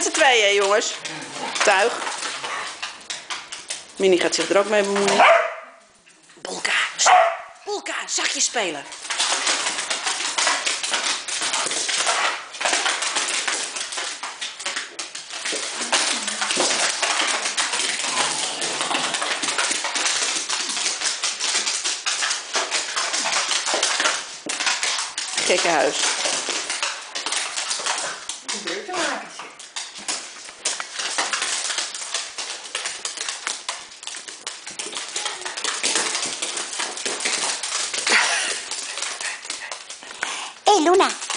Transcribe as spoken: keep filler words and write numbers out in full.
met z'n tweeën, jongens. Tuig. Minnie gaat zich er ook mee bemoeien. Bolka. Bolka, zakjes spelen. Gekkenhuis. Probeer te maken. Hé, hey, Luna.